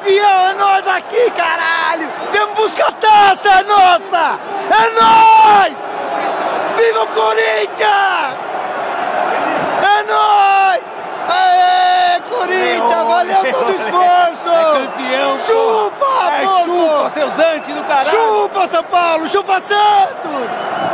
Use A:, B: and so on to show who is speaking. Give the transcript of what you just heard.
A: campeão, é nós aqui, caralho! Vamos buscar a taça, é nossa! É nós! Viva o Corinthians! É nós! Aê, Corinthians! Valeu todo o esforço!
B: É campeão!
A: Chupa,
B: chupa, seus antes do caralho!
A: Chupa, São Paulo! Chupa, Santos!